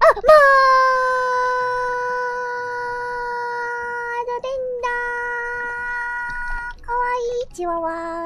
ード連打ー。かわいいチワワ